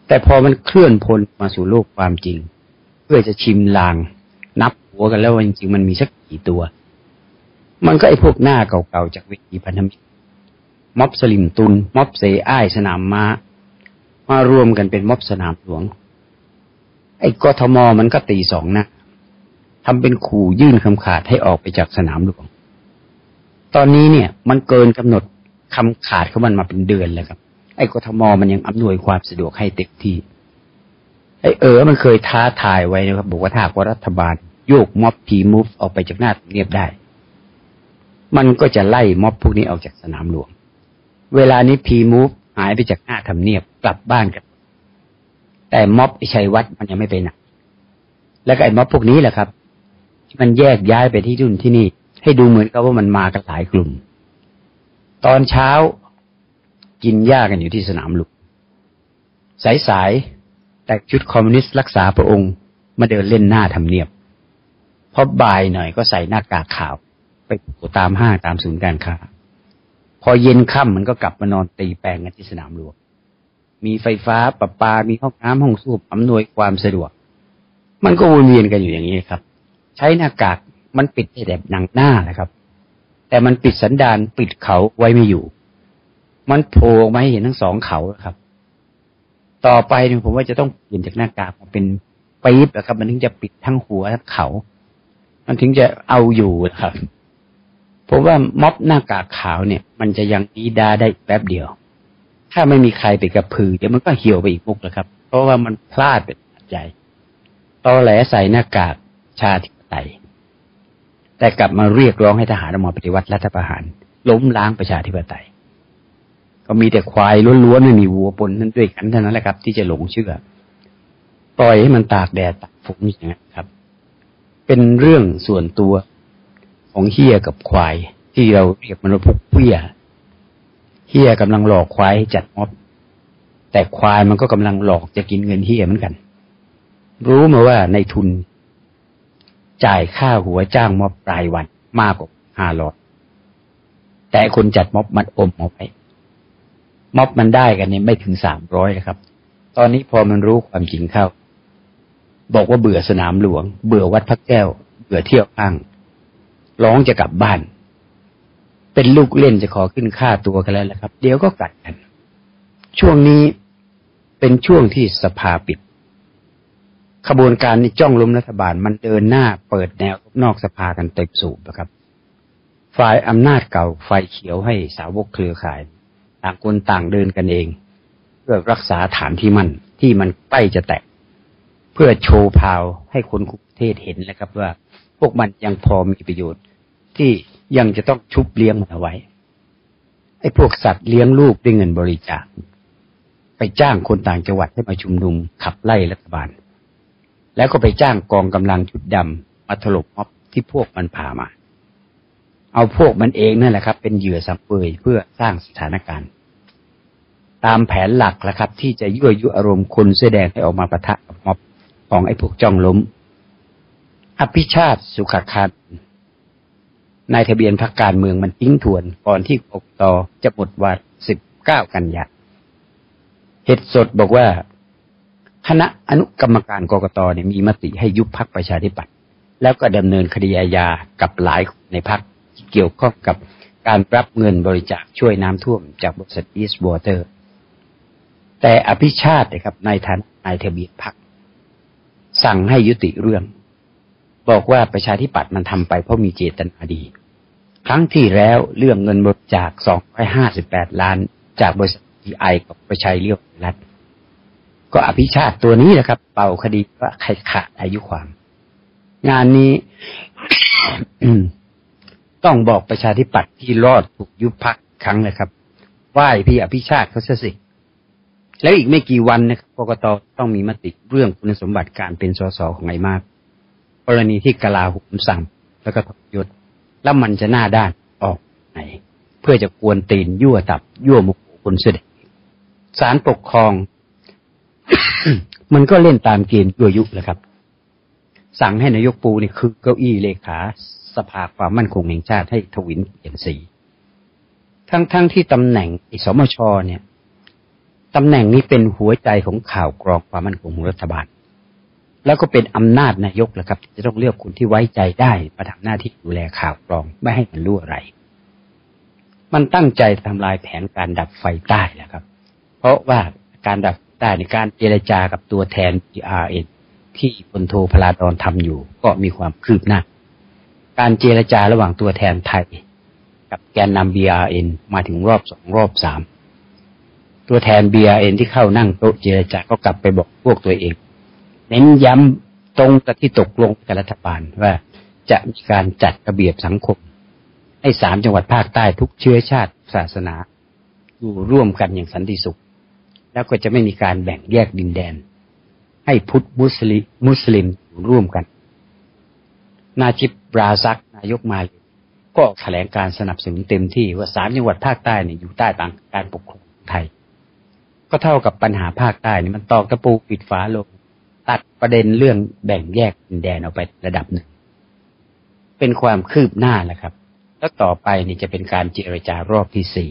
แต่พอมันเคลื่อนพลมาสู่โลกความจริงเพื่อจะชิมลางนับหัวกันแล้วว่าจริงๆมันมีสักกี่ตัวมันก็ไอ้พวกหน้าเก่าๆจากเวทีพันธมิตรม็อบสลิมตุนม็อบเสอ้ายสนามม้ามารวมกันเป็นม็อบสนามหลวงไอ้กทมมันก็ตีสองนะทำเป็นขู่ยื่นคำขาดให้ออกไปจากสนามหลวงตอนนี้เนี่ยมันเกินกำหนดคำขาดของมันมาเป็นเดือนแล้วครับไอ้กทมมันยังอำนวยความสะดวกให้เต็มที่ไอ้มันเคยท้าทายไว้นะครับบอกว่าถ้าว่ารัฐบาลโยกม็อบพีมูฟออกไปจากหน้าทำเนียบได้มันก็จะไล่ม็อบพวกนี้ออกจากสนามหลวงเวลานี้พีมูฟหายไปจากหน้าทำเนียบกลับบ้านกันแต่ม็อบไอ้ชัยวัฒน์มันยังไม่ไปไหนแล้วก็ไอ้ม็อบพวกนี้แหละครับที่มันแยกย้ายไปที่นู่นที่นี่ให้ดูเหมือนกับว่ามันมากันหลายกลุ่มตอนเช้ากินหญ้ากันอยู่ที่สนามหลวงสายๆแต่ชุดคอมมิวนิสต์รักษาพระองค์มาเดินเล่นหน้าทำเนียบพอบ่ายหน่อยก็ใส่หน้ากากขาวไปตามห้างตามศูนย์การค้าพอเย็นค่ำมันก็กลับมานอนตีแปลงกันที่สนามหลวงมีไฟฟ้าประปามีห้องน้ำห้องส้วมอำนวยความสะดวกมันก็วนเวียนกันอยู่อย่างนี้ครับใช้หน้ากากมันปิดแค่แบบหนังหน้านะครับแต่มันปิดสันดานปิดเขาไว้ไม่อยู่มันโผล่ออกมาให้เห็นทั้งสองเขาครับต่อไปเนี่ยผมว่าจะต้องเปลี่ยนจากหน้ากากมาเป็นปี๊บนะครับมันถึงจะปิดทั้งหัวทั้งเขามันถึงจะเอาอยู่ครับผมว่าม็อบหน้ากากขาวเนี่ยมันจะยังดีดาได้แป๊บเดียวถ้าไม่มีใครไปกระพือเดี๋ยวมันก็เหี่ยวไปอีกมุกแล้วครับเพราะว่ามันพลาดเป็นใหญ่ตอแหลใส่หน้ากากชาธิปไตยแต่กลับมาเรียกร้องให้ทหารออกมาปฏิวัติรัฐประหารล้มล้างประชาธิปไตยก็มีแต่ควายล้วนๆไม่มีวัวปนนั่นด้วยกันเท่านั้นแหละครับที่จะหลงเชื่อปล่อยให้มันตากแดดตากฝนอย่างนี้ครับเป็นเรื่องส่วนตัวของเหี้ยกับควายที่เราเรียกมันว่าพวกเหี้ยกำลังหลอกควายให้จัดม็อบแต่ควายมันก็กำลังหลอกจะกินเงินเหี้ยเหมือนกันรู้มาว่าในทุนจ่ายค่าหัวจ้างม็อบรายวันมากกว่า500แต่คนจัดม็อบมันอมเอาไปม็อบมันได้กันเนี่ยไม่ถึง300นะครับตอนนี้พอมันรู้ความจริงเข้าบอกว่าเบื่อสนามหลวงเบื่อวัดพระแก้วเบื่อเที่ยวห้างร้องจะกลับบ้านเป็นลูกเล่นจะขอขึ้นค่าตัวกันแล้วนะครับเดี๋ยวก็กัดกันช่วงนี้เป็นช่วงที่สภาปิดขบวนการนี้จ้องล้มรัฐบาลมันเดินหน้าเปิดแนวนอกสภากันเต็มสูบนะครับฝ่ายอำนาจเก่าไฟเขียวให้สาวกเครือข่ายต่างคนต่างเดินกันเองเพื่อรักษาฐานที่มันใกล้จะแตกเพื่อโชว์พาวให้คนคุกเทศเห็นแล้วครับว่าพวกมันยังพอมีประโยชน์ที่ยังจะต้องชุบเลี้ยงมันเอาไว้ไอ้พวกสัตว์เลี้ยงลูกด้วยเงินบริจาคไปจ้างคนต่างจังหวัดให้มาชุมนุมขับไล่รัฐบาลแล้วก็ไปจ้างกองกำลังชุดดำมาถล่มม็อบที่พวกมันพามาเอาพวกมันเองนั่นแหละครับเป็นเหยื่อสังเวยเพื่อสร้างสถานการณ์ตามแผนหลักแล้วครับที่จะยั่วยุอารมณ์คนเสื้อแดงให้ออกมาปะทะกับม็อบของไอ้พวกจ้องล้มอภิชาติสุขคานนายทะเบียนพรรคการเมืองมันทิ้งทวนก่อนที่กกต.จะหมดวาระ19 กันยายนเหตุสดบอกว่าคณะอนุกรรมการกกต.เนี่ยมีมติให้ยุบพรรคประชาธิปัตย์แล้วก็ดำเนินคดีอาญากับหลายคนในพรรคที่เกี่ยวข้องกับการรับเงินบริจาคช่วยน้ำท่วมจากบริษัท East Water แต่อภิชาตินะครับนายทะเบียนพรรคสั่งให้ยุติเรื่องบอกว่าประชาธิปัตย์มันทำไปเพราะมีเจตนาดีครั้งที่แล้วเรื่องเงินบริจาค258 ล้านจากบริษัท TI กับประชัยเลี้ยวรัฐก็อภิชาติตัวนี้นะครับเป่าคดีว่าใครขาดอายุความงานนี้ ต้องบอกประชาธิปัตย์ที่รอดถูกยุบพรรคครั้งนะครับไหว้พี่อภิชาติเขาซะสิแล้วอีกไม่กี่วันนะครับกกต.ต้องมีมติเรื่องคุณสมบัติการเป็นสสของไอ้มากกรณีที่กลาโหมสั่งแล้วก็ทรยศแล้วมันจะหน้าด้านออกไหนเพื่อจะกวนตีนยั่วตับยั่วมุขคนเสด็จศาลปกครอง มันก็เล่นตามเกมยั่วยุแหละครับสั่งให้นายกปูนี่คือเก้าอี้เลขาสภาความมั่นคงแห่งชาติให้ทวินเปลี่ยนสีทั้งที่ตำแหน่งสมชเนี่ยตำแหน่งนี้เป็นหัวใจของข่าวกรองความมั่นคงของรัฐบาลแล้วก็เป็นอำนาจนายกแหละครับที่จะต้องเลือกคนที่ไว้ใจได้มาทำหน้าที่ดูแลข่าวกรองไม่ให้มันรั่วไหลมันตั้งใจทำลายแผนการดับไฟใต้แหละครับเพราะว่าการดับใต้ในการเจรจากับตัวแทน BRN ที่พลโทพลาดอนทำอยู่ก็มีความคืบหน้าการเจรจาระหว่างตัวแทนไทยกับแกนนำ BRN มาถึงรอบ2รอบ3ตัวแทน BRN ที่เข้านั่งโต๊ะเจรจาก็กลับไปบอกพวกตัวเองเน้นย้ำตรงกับที่ตกลงกับรัฐบาลว่าจะมีการจัดระเบียบสังคมให้3จังหวัดภาคใต้ทุกเชื้อชาติศาสนาอยู่ร่วมกันอย่างสันติสุขแล้วก็จะไม่มีการแบ่งแยกดินแดนให้พุทธมุสลิมอยู่ร่วมกันนาจิบราซักนายกมาเลยก็แถลงการสนับสนุนเต็มที่ว่า3จังหวัดภาคใต้เนี่ยอยู่ใต้การปกครองไทยก็เท่ากับปัญหาภาคใต้นี่มันตอกตะปูปิดฝาโลงตัดประเด็นเรื่องแบ่งแยกดินแดนออกไประดับหนึ่งเป็นความคืบหน้าแหละครับแล้วต่อไปนี่จะเป็นการเจรจารอบที่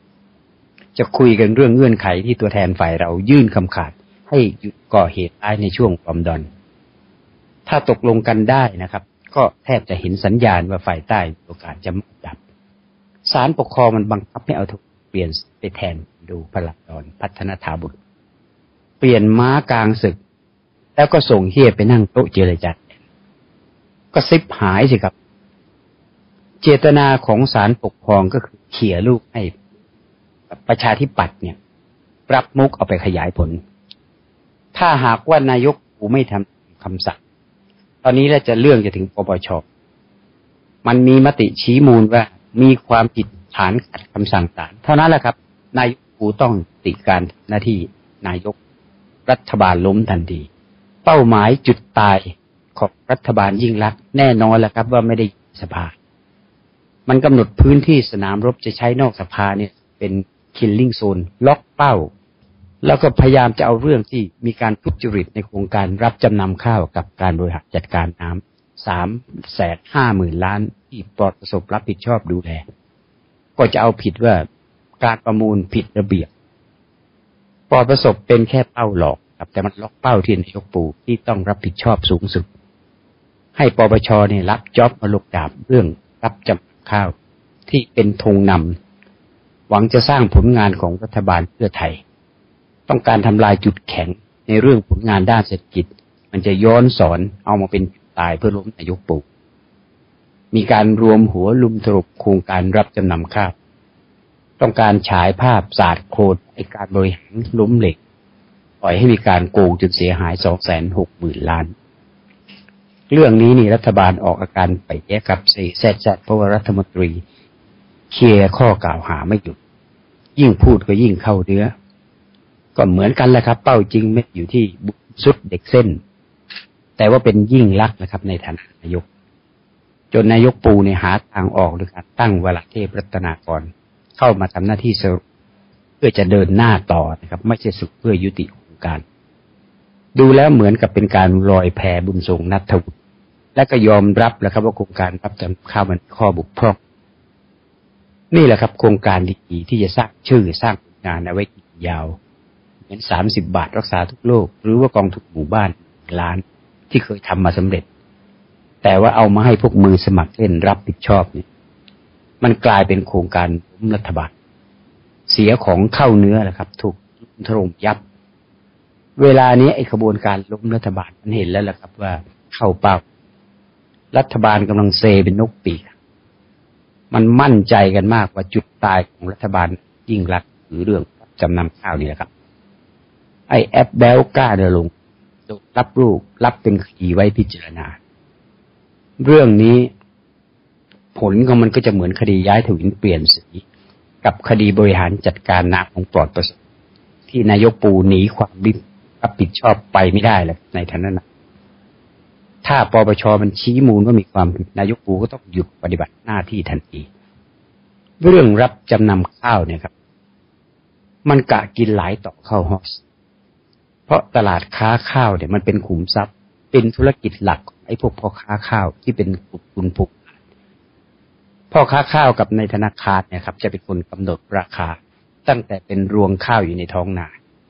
4จะคุยกันเรื่องเงื่อนไขที่ตัวแทนฝ่ายเรายื่นคำขาดให้หยุดก่อเหตุร้ายในช่วงปลอมดอนถ้าตกลงกันได้นะครับก็แทบจะเห็นสัญญาณว่าฝ่ายใต้มีโอกาสจะดับศาลปกครองมันบังคับให้เอาเปลี่ยนไปแทนดูพลาดอนพัฒนถาบุตรเปลี่ยนม้ากลางศึกแล้วก็ส่งเฮียไปนั่งโต๊ะเจรจาก็ซิบหายสิครับเจตนาของศาลปกครองก็คือเขี่ยลูกให้ประชาธิปัตย์เนี่ยรับมุกเอาไปขยายผลถ้าหากว่านายกปูไม่ทำคำสั่งตอนนี้แล้วจะเรื่องจะถึงปปชมันมีมติชี้มูลว่ามีความผิดฐานขัดคำสั่งศาลเท่านั้นแหละครับนายกปูต้องติการหน้าที่นายกรัฐบาลล้มทันทีเป้าหมายจุดตายของรัฐบาลยิ่งลักษณ์แน่นอนแหละครับว่าไม่ได้สภามันกำหนดพื้นที่สนามรบจะใช้นอกสภาเนี่ยเป็นคิลลิ่งโซนล็อกเป้าแล้วก็พยายามจะเอาเรื่องที่มีการทุจริตในโครงการรับจำนำข้าวกับการบริหารจัดการน้ำ350,000 ล้านที่ปลอดประสบรับผิดชอบดูแลก็จะเอาผิดว่าการประมูลผิดระเบียบปลอดประสบเป็นแค่เป้าหลอกครับแต่มันล็อกเป้าที่นายกปูที่ต้องรับผิดชอบสูงสุดให้ปปชเนี่ยรับจ็อบมาลงดาบเรื่องรับจำนำข้าวที่เป็นธงนำหวังจะสร้างผลงานของรัฐบาลเพื่อไทยต้องการทำลายจุดแข็งในเรื่องผลงานด้านเศรษฐกิจมันจะย้อนสอนเอามาเป็นจุดตายเพื่อล้มนายกปูมีการรวมหัวลุมถล่มโครงการรับจำนำข้าวต้องการฉายภาพศาสตร์โคตรในการบริหารล้มเหล็กปล่อยให้มีการโกงจนเสียหาย 260,000 ล้านเรื่องนี้นี่รัฐบาลออกอาการไปแยกกับแซดเพราะว่ารัฐมนตรีเคลียร์ข้อกล่าวหาไม่หยุดยิ่งพูดก็ยิ่งเข้าเนื้อก็เหมือนกันแหละครับเป้าจริงไม่อยู่ที่สุดเด็กเส้นแต่ว่าเป็นยิ่งลักษณ์นะครับในฐานะนายกจนนายกปูเนี่ยหาทางออกด้วยการตั้งวรเทพรัตนากรเข้ามาทำหน้าที่สรุปเพื่อจะเดินหน้าต่อนะครับไม่ใช่สุดเพื่อยุติโครงการดูแล้วเหมือนกับเป็นการลอยแพบุญทรงนัทวุฒิและก็ยอมรับแล้วครับว่าโครงการรับจำข้าวมันข้อบกพร่องนี่แหละครับโครงการดีๆที่จะสร้างชื่อสร้างงานเอาไว้ยาวเหมือน30 บาทรักษาทุกโรคหรือว่ากองทุนหมู่บ้านล้านที่เคยทำมาสำเร็จแต่ว่าเอามาให้พวกมือสมัครเล่นรับผิดชอบเนี่ยมันกลายเป็นโครงการล้มรัฐบาลเสียของเข้าเนื้อแหละครับถูกถล่มยับเวลานี้ไอ้ขบวนการล้มรัฐบาลมันเห็นแล้วแหละครับว่าเข้าเป้ารัฐบาลกำลังเซเป็นนกปีกมันมั่นใจกันมากว่าจุดตายของรัฐบาลยิ่งรักหรือเรื่องจำนำข้าวนี่แหละครับไอ้แอปแบลกล้าเดินลงรับลูกรับเป็นคดีไว้พิจารณาเรื่องนี้ผลของมันก็จะเหมือนคดีย้ายถวินเปลี่ยนสีกับคดีบริหารจัดการน้ำของปลอดประสบที่นายกปูหนีความรับผิดชอบไปไม่ได้แหละในฐานะถ้าปปชมันชี้มูลว่ามีความผิดนายกปูก็ต้องหยุดปฏิบัติหน้าที่ทันทีเรื่องรับจำนำข้าวเนี่ยครับมันกะกินหลายต่อข้าวฮอสเพราะตลาดค้าข้าวเนี่ยมันเป็นขุมทรัพย์เป็นธุรกิจหลักไอ้พวกพ่อค้าข้าวที่เป็นกลุ่มทุนผูกพ่อค้าข้าวกับในธนาคารเนี่ยครับจะเป็นคนกำหนดราคาตั้งแต่เป็นรวงข้าวอยู่ในท้องนา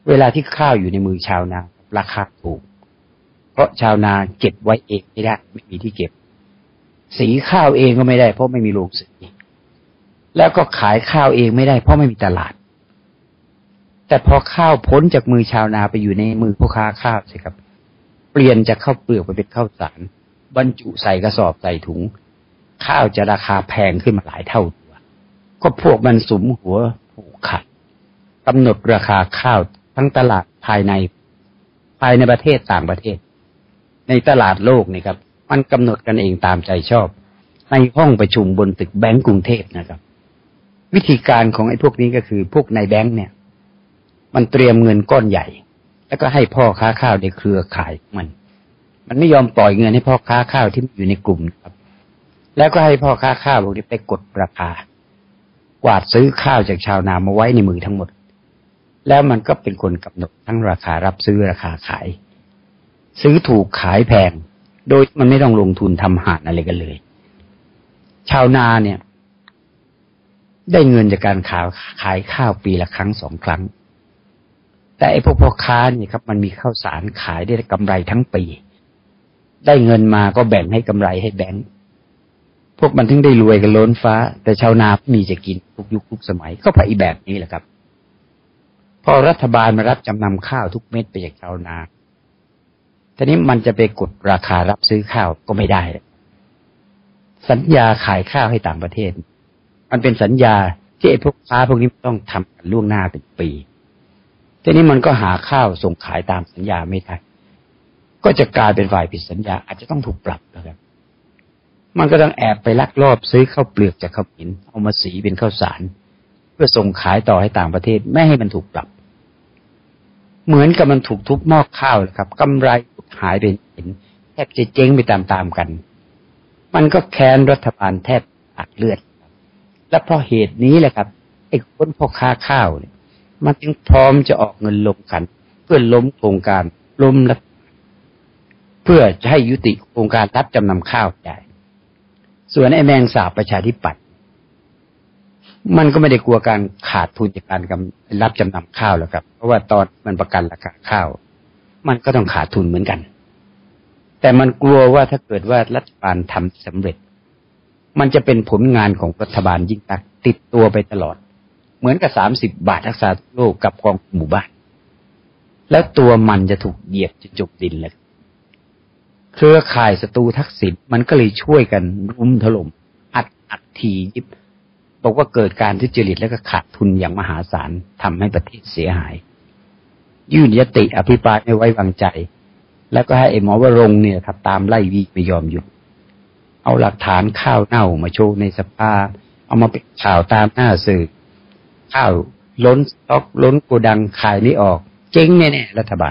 เวลาที่ข้าวอยู่ในมือชาวนาราคาถูกเพราะชาวนาเก็บไว้เองไม่ได้ไม่มีที่เก็บสีข้าวเองก็ไม่ได้เพราะไม่มีโรงสีแล้วก็ขายข้าวเองไม่ได้เพราะไม่มีตลาดแต่พอข้าวพ้นจากมือชาวนาไปอยู่ในมือพ่อค้าข้าวสิครับเปลี่ยนจากข้าวเปลือกไปเป็นข้าวสารบรรจุใส่กระสอบใส่ถุงข้าวจะราคาแพงขึ้นมาหลายเท่าตัวก็พวกมันสุมหัวผูกขาดกำหนดราคาข้าวทั้งตลาดภายในประเทศต่างประเทศในตลาดโลกนี่ครับมันกำหนดกันเองตามใจชอบในห้องประชุมบนตึกแบงก์กรุงเทพนะครับวิธีการของไอ้พวกนี้ก็คือพวกนายแบงก์เนี่ยมันเตรียมเงินก้อนใหญ่แล้วก็ให้พ่อค้าข้าวในเครือข่ายมันไม่ยอมปล่อยเงินให้พ่อค้าข้าวที่อยู่ในกลุ่มครับแล้วก็ให้พ่อค้าข้าวพวกนี้ไปกดราคากวาดซื้อข้าวจากชาวนามาไว้ในมือทั้งหมดแล้วมันก็เป็นคนกำหนดทั้งราคารับซื้อราคาขายซื้อถูกขายแพงโดยมันไม่ต้องลงทุนทำหาดอะไรกันเลยชาวนาเนี่ยได้เงินจากการขายข้าวปีละครั้ง2 ครั้งแต่ไอ้พวกพ่อค้านี่ครับมันมีข้าวสารขายได้กำไรทั้งปีได้เงินมาก็แบ่งให้กำไรให้แบงก์พวกมันถึงได้รวยกันล้นฟ้าแต่ชาวนาไม่มีจะกินทุกยุคทุกสมัยก็เพราะอีแบบนี้แหละครับพอรัฐบาลมารับจำนำข้าวทุกเม็ดไปจากชาวนาทีนี้มันจะไปกดราคารับซื้อข้าวก็ไม่ได้สัญญาขายข้าวให้ต่างประเทศมันเป็นสัญญาที่ไอ้พวกค้าพวกนี้ต้องทำกันล่วงหน้าเป็นปีทีนี้มันก็หาข้าวส่งขายตามสัญญาไม่ได้ก็จะกลายเป็นฝ่ายผิดสัญญาอาจจะต้องถูกปรับนะครับมันก็ต้องแอบไปลักลอบซื้อข้าวเปลือกจากเขมรเอามาสีเป็นข้าวสารเพื่อส่งขายต่อให้ต่างประเทศไม่ให้มันถูกปรับเหมือนกับมันถูกทุบหม้อข้าวเลยครับกำไรหายไปเห็นแทบจะเจ๊งไปตามๆกันมันก็แค้นรัฐบาลแทบอักเลือดและเพราะเหตุนี้แหละครับไอ้คนพ่อค้าข้าวเนี่ยมันจึงพร้อมจะออกเงินลงกันเพื่อล้มโครงการล้มรัฐเพื่อจะให้ยุติโครงการรับจำนำข้าวได้ส่วนไอ้แมงสาบประชาธิปัตย์มันก็ไม่ได้กลัวการขาดทุนจากการรับจำนำข้าวแล้วครับเพราะว่าตอนมันประกันราคาข้าวมันก็ต้องขาดทุนเหมือนกันแต่มันกลัวว่าถ้าเกิดว่ารัฐบาลทำสำเร็จมันจะเป็นผลงานของรัฐบาลยิ่งนักติดตัวไปตลอดเหมือนกับ30 บาทรักษาโรคกับกองหมู่บ้านแล้วตัวมันจะถูกเหยียบจนจมดินเลยเครือข่ายศัตรูทักษิณมันก็เลยช่วยกันรุมถล่มอัดทียิบบอกว่าเกิดการทุจริตแล้วก็ขาดทุนอย่างมหาศาลทำให้ประเทศเสียหายยื่นยติอภิปรายไม่ไว้วางใจแล้วก็ให้ไอ้หมอวรงค์เนี่ยครับตามไล่วีไม่ยอมหยุดเอาหลักฐานข้าวเน่ามาโชว์ในสภาเอามาเป็นข่าวตามหน้าสื่อข้าวล้นสต็อกล้นโกดังขายไม่ออกเจ๊งแน่ๆรัฐบาล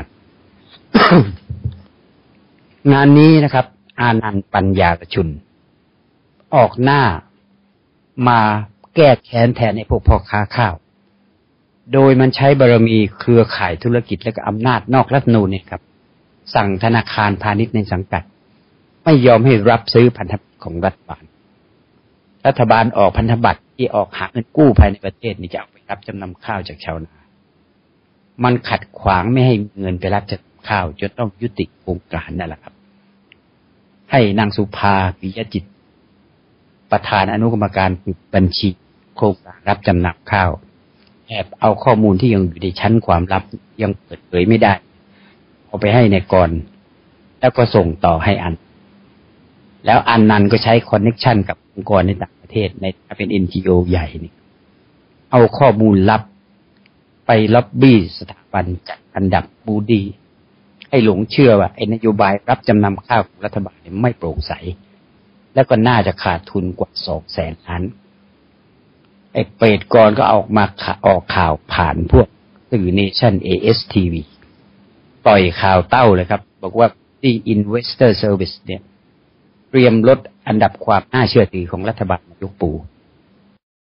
งานนี้นะครับอานันต์ปัญญากชุนออกหน้ามาแก้แค้นแทนไอ้พวกพ่อค้าข้าวโดยมันใช้บารมีเครือข่ายธุรกิจและก็อำนาจนอกรัฐธรรมนูญเนี่ยครับสั่งธนาคารพาณิชย์ในสังกัดไม่ยอมให้รับซื้อพันธบัตรของรัฐบาลออกพันธบัตรที่ออกหาเงินกู้ภายในประเทศนี่จะเอาไปรับจำนำข้าวจากชาวนามันขัดขวางไม่ให้เงินไปรับจำนำข้าวจนต้องยุติโครงการนั่นแหละครับให้นางสุภาปิยจิตประธานอนุกรรมการปิดบัญชีโครงการรับจำนำข้าวแอบเอาข้อมูลที่ยังอยู่ในชั้นความลับยังเปิดเผยไม่ได้เอาไปให้ในกรแล้วก็ส่งต่อให้แล้วอันนั้นก็ใช้คอนเนคชั่นกับองค์กรในต่างประเทศในเป็น NGO ใหญ่นี่เอาข้อมูลลับไปล็อบบี้สถาบันจัดอันดับบูดีให้หลงเชื่อว่าไอ้นโยบายรับจำนำข้าวของรัฐบาลไม่โปร่งใสแล้วก็น่าจะขาดทุนกว่า200,000 ล้านไอ้เปรตกรก็ออกข่าวผ่านพวกสื่อเนชั่น ASTV ปล่อยข่าวเต้าเลยครับบอกว่าที่ Investor Service เนี่ยเตรียมลดอันดับความน่าเชื่อถือของรัฐบาลยกปู